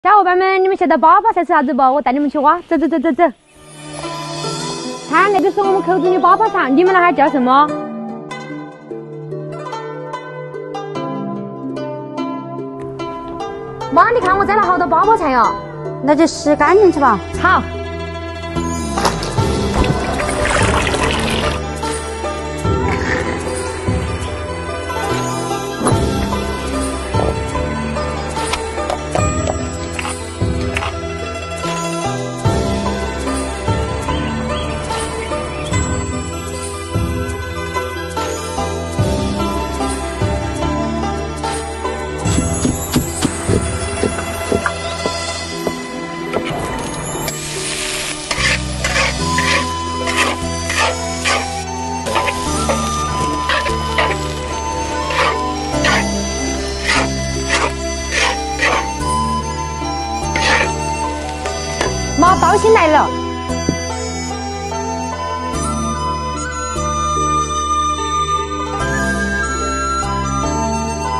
小伙伴们，你们晓得粑粑菜是啥子不？我带你们去挖，走走走走走。看，那个是我们口中的粑粑肠，你们那还叫什么？妈，你看我摘了好多粑粑菜哟， 那就洗干净去吧。 好。妈，刀芯来了。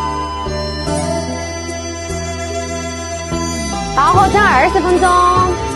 大火蒸20分钟。